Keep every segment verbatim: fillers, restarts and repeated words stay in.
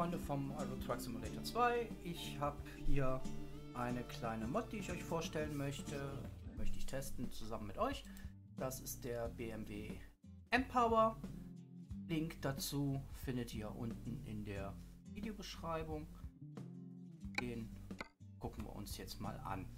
Freunde vom Euro Truck Simulator zwei. Ich habe hier eine kleine Mod, die ich euch vorstellen möchte. Die möchte ich testen zusammen mit euch. Das ist der B M W M-Power. Link dazu findet ihr unten in der Videobeschreibung. Den gucken wir uns jetzt mal an.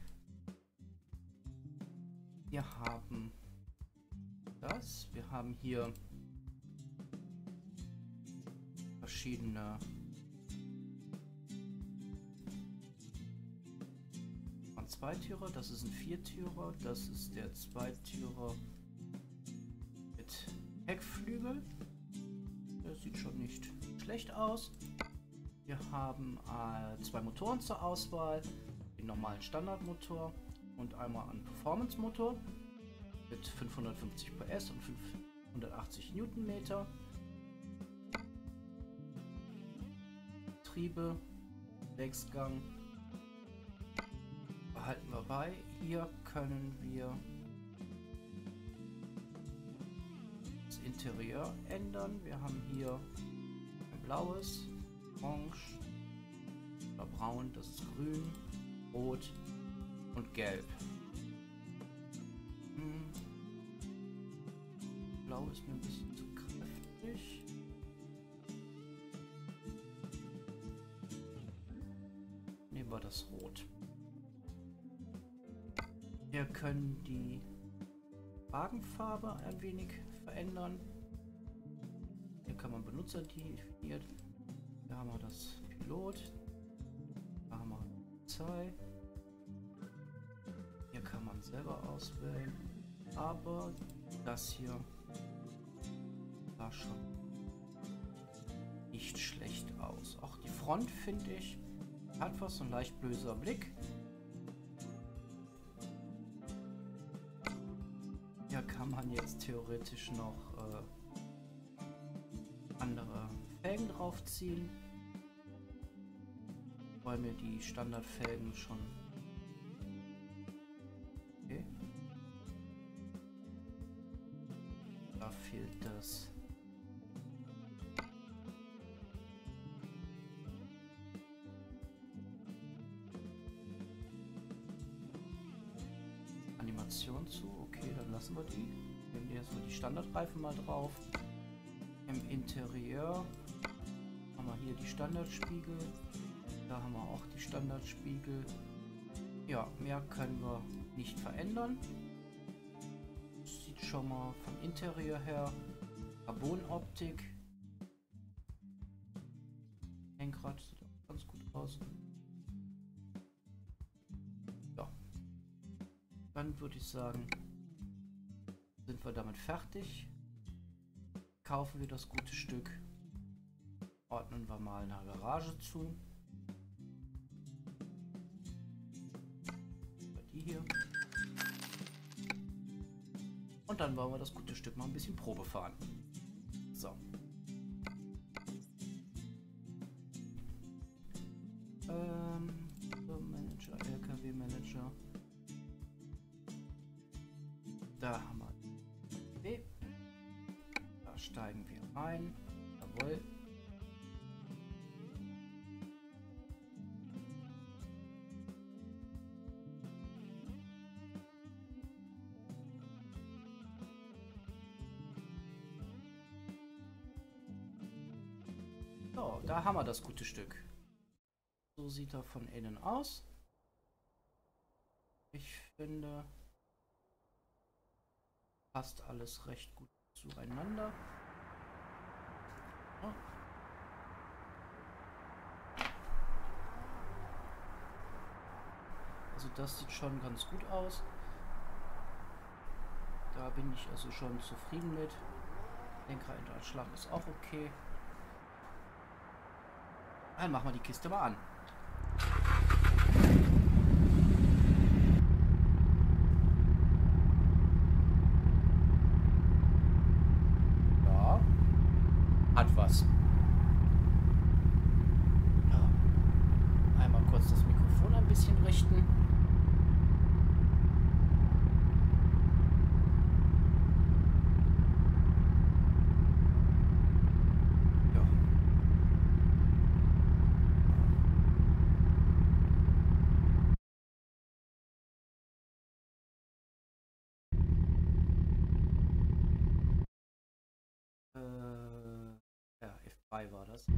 Wir haben das. Wir haben hier verschiedene Zweitürer. Das ist ein Viertürer. Das ist der Zweitürer mit Heckflügel. Das sieht schon nicht schlecht aus. Wir haben äh, zwei Motoren zur Auswahl. Den normalen Standardmotor und einmal einen Performance-Motor mit fünfhundertfünfzig P S und fünfhundertachtzig Newtonmeter. Getriebe, Sechsgang behalten wir bei. Hier können wir das Interieur ändern. Wir haben hier ein blaues, orange oder braun, das ist grün, rot und gelb. Hm. Blau ist mir ein bisschen zu kräftig. Nehmen wir das Rot. Wir können die Wagenfarbe ein wenig verändern. Hier kann man Benutzer definiert. Da haben wir das Pilot. Da haben wir Polizei. Hier kann man selber auswählen. Aber das hier sah schon nicht schlecht aus. Auch die Front, finde ich, hat was, so ein leicht böser Blick. Hier kann man jetzt theoretisch noch äh, andere Felgen draufziehen, weil mir die Standardfelgen schon okay. Da fehlt das Animation zu. Okay, dann lassen wir die. Nehmen wir erstmal die Standardreifen mal drauf. Im Interieur haben wir hier die Standardspiegel. Da haben wir auch die Standardspiegel. Ja, mehr können wir nicht verändern. Sieht schon mal vom Interieur her. Carbonoptik. Lenkrad sieht auch ganz gut aus. Ja. Dann würde ich sagen, sind wir damit fertig. Kaufen wir das gute Stück. Ordnen wir mal eine Garage zu. Die hier. Und dann wollen wir das gute Stück mal ein bisschen Probe fahren. So. Ähm, Manager, L K W Manager. Da haben wir okay. Da steigen wir ein. Jawohl. So, da haben wir das gute Stück. So sieht er von innen aus. Ich finde, passt alles recht gut zueinander. Ja. Also das sieht schon ganz gut aus. Da bin ich also schon zufrieden mit. Lenkrad-Anschlag ist auch okay. Dann machen wir die Kiste mal an. Ja, hat was. Ja. Einmal kurz das Mikrofon ein bisschen richten. ja, F drei war das.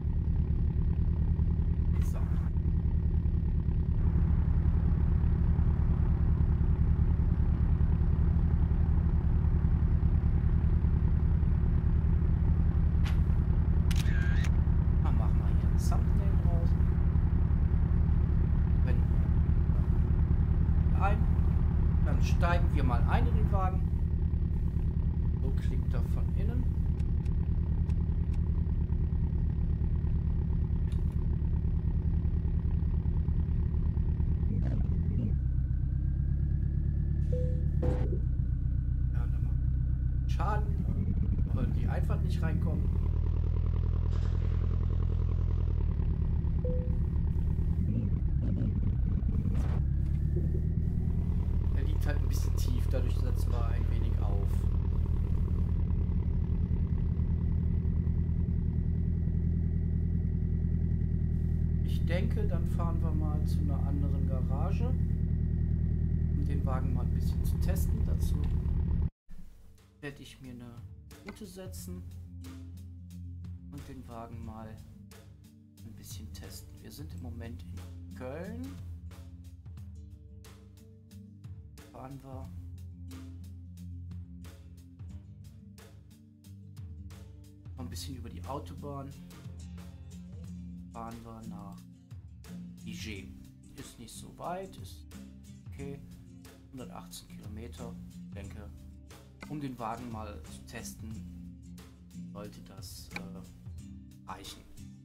So. Dann machen wir hier ein Thumbnail draus. Wenn ein, dann steigen wir mal ein in den Wagen. So klingt er von innen. Ja, dann macht Schaden, weil die einfach nicht reinkommen. Er liegt halt ein bisschen tief, dadurch setzen wir ein wenig auf. Ich denke, dann fahren wir mal zu einer anderen Garage, um den Wagen mal ein bisschen zu testen. Dazu werde ich mir eine Route setzen und den Wagen mal ein bisschen testen. Wir sind im Moment in Köln. Fahren wir ein bisschen über die Autobahn. Fahren wir nach Ligier. Ist nicht so weit, ist okay. hundertachtzehn Kilometer. Ich denke, um den Wagen mal zu testen, sollte das äh, reichen.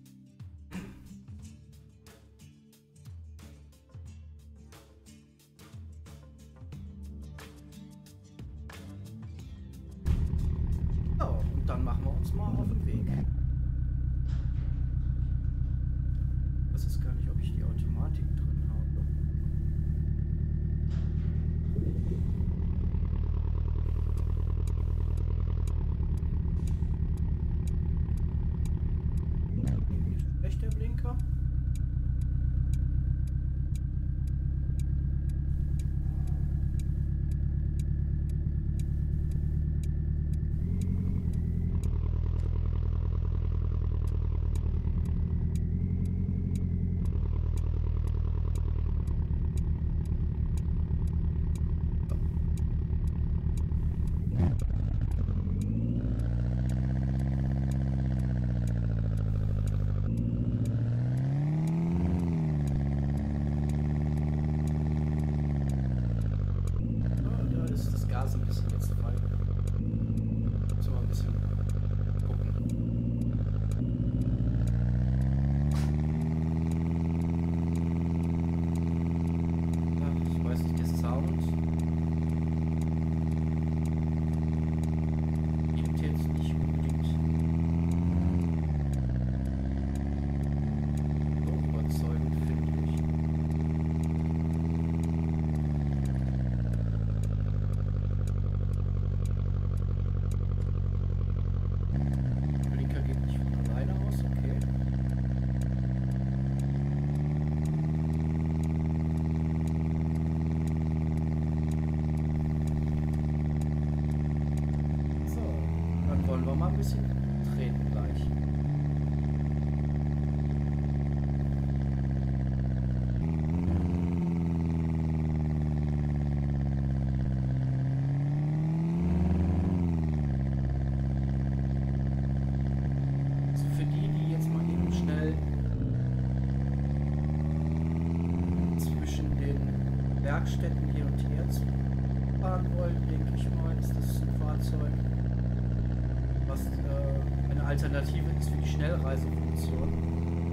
So, und dann machen wir uns mal auf den Weg. Ich weiß jetzt gar nicht, ob ich die Automatik drin habe. Schlecht der Blinker. Gas ein bisschen jetzt frei. Müssen wir mal ein bisschen gucken. Ja, ich weiß nicht, der Sound gibt jetzt nicht unbedingt so überzeugend, finde ich. Wollen wir mal ein bisschen treten gleich. Also für die, die jetzt mal eben schnell zwischen den Werkstätten hier und her fahren wollen, denke ich mal, ist das ein Fahrzeug, was äh, eine Alternative ist für die Schnellreisefunktion.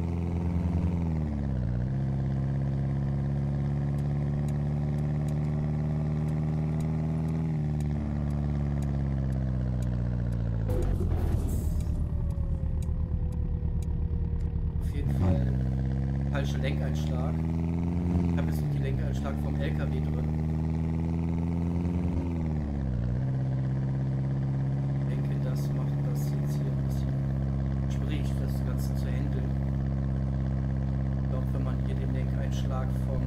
Auf jeden Fall falscher Lenkeinschlag. Ich habe jetzt noch die Lenkeinschlag vom L K W drin. Das Ganze zu handeln. Ich glaube, wenn man hier den Lenkeinschlag vom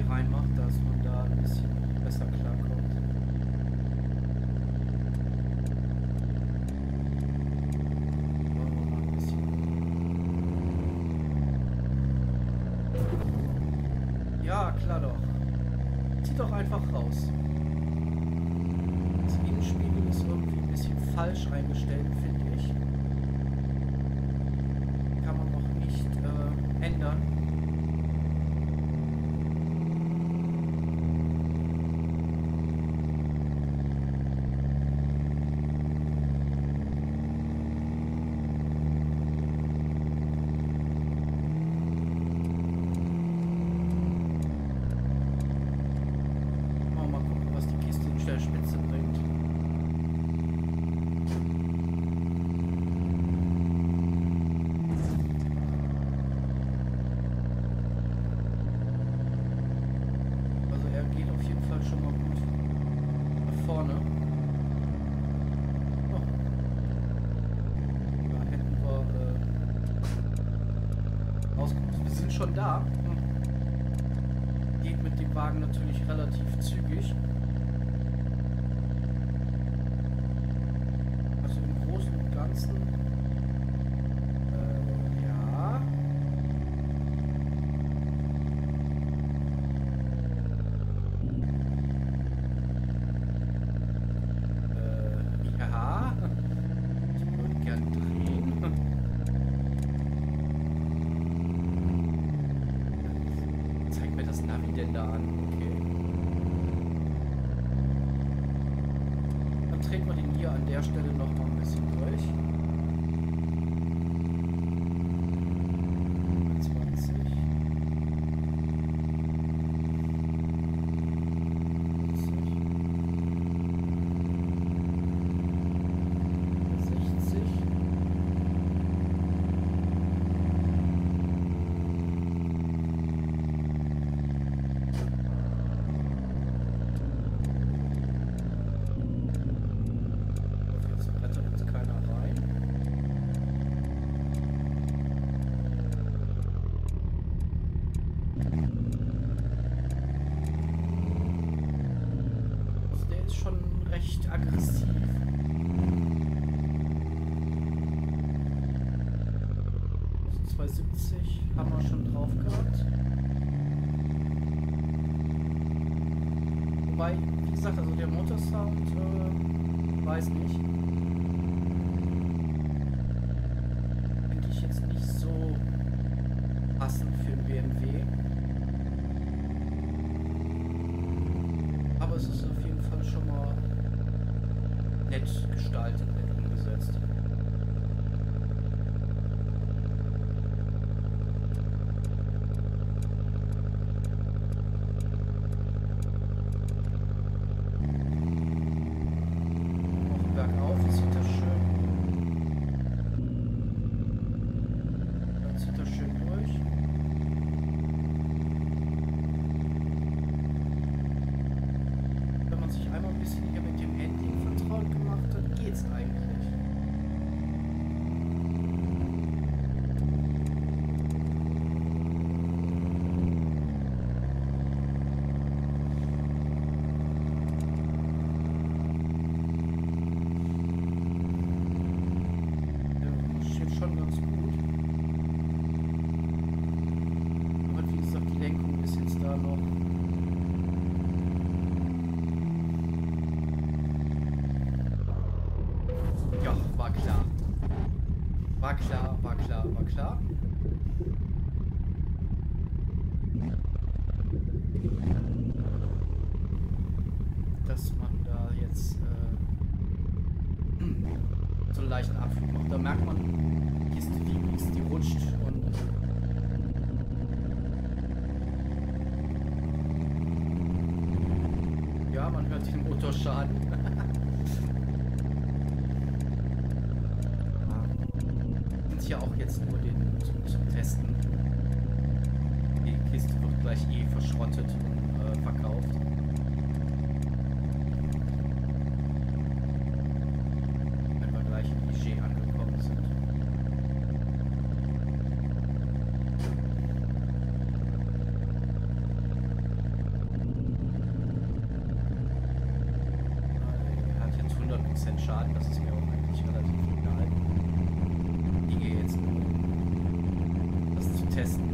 reinmacht, dass man da ein bisschen besser klarkommt. Ja, klar doch. Zieh doch einfach raus. Das Innenspiegel ist irgendwie ein bisschen falsch eingestellt, finde ich. Kann man noch nicht äh, ändern. Spitze bringt. Also er geht auf jeden Fall schon mal gut nach vorne. Oh. Da hätten wir äh, ausgekommen. Wir sind schon da. Hm. Geht mit dem Wagen natürlich relativ zügig. Ganzen. Äh, ja. Äh, ja. Ich würde gern drehen. Zeigt mir das Navi denn da an? Okay. Dann treten wir den hier an der Stelle noch mal ein bisschen durch. Recht aggressiv. zweihundertsiebzig haben wir schon drauf gehabt. Wobei, wie gesagt, also der Motorsound, äh, weiß nicht. Finde ich jetzt nicht so passend für einen B M W. Aber es ist auf jeden Fall schon mal nett gestaltet, nett umgesetzt. Auch bergauf sieht das schön. Dann zieht das schön durch. Wenn man sich einmal ein bisschen hier mit dem Handling vertraut gemacht hat, geht's eigentlich. Ja, das steht schon ganz gut. Aber wie gesagt, die Lenkung ist jetzt da noch. Ja, war klar. War klar, war klar, war klar. Dass man da jetzt äh, so einen leichten Abflug macht. Da merkt man, die Kiste wiegt, die rutscht und ja, man hört den Motorschaden. Ja, auch jetzt nur den zum, zum Testen. Die Kiste wird gleich eh verschrottet und äh, verkauft. Wenn wir gleich im Budget angekommen sind. Prozent Schaden, das ist mir auch eigentlich relativ egal. Ich gehe jetzt nur, um das zu testen.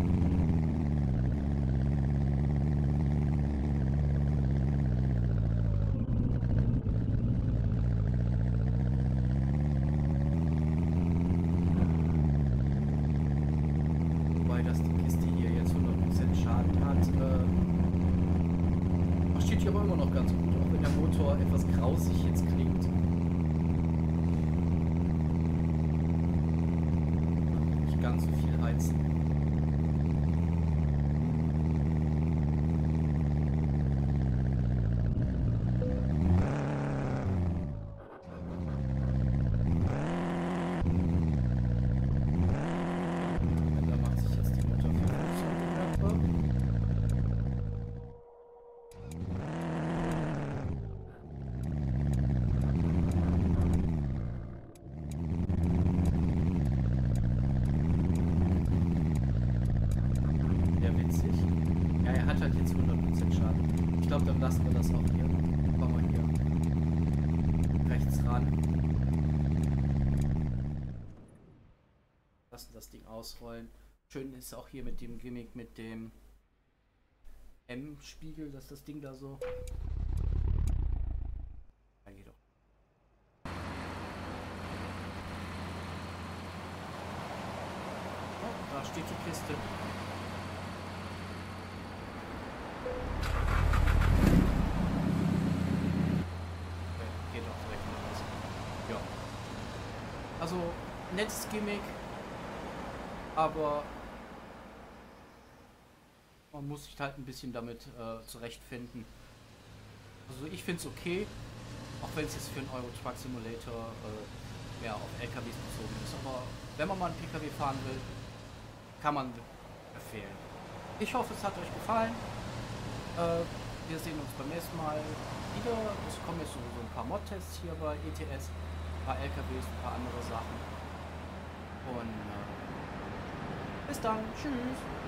Wobei, dass die Kiste hier jetzt hundert Prozent Schaden hat, äh, steht hier aber immer noch ganz gut, auch wenn der Motor etwas grausig jetzt klingt. Nicht ganz so viel heizen. Da macht sich jetzt die Motor viel bemerkbar. Hat halt jetzt hundert Prozent Schaden. Ich glaube, dann lassen wir das auch hier. Machen wir hier rechts ran. Lassen das Ding ausrollen. Schön ist auch hier mit dem Gimmick mit dem M-Spiegel, dass das Ding da so... Ja, geht doch. Oh, da steht die Kiste. Geht auch direkt mal raus. Ja. Also, nettes Gimmick, aber man muss sich halt ein bisschen damit äh, zurechtfinden. Also ich finde es okay, auch wenn es jetzt für einen Euro Truck Simulator äh, mehr auf L K Ws bezogen ist. Aber wenn man mal einen P K W fahren will, kann man empfehlen. Ich hoffe, es hat euch gefallen. Äh, wir sehen uns beim nächsten Mal wieder. Es kommen jetzt sowieso ein paar Mod-Tests hier bei E T S, ein paar L K Ws, ein paar andere Sachen. Und äh, bis dann. Tschüss.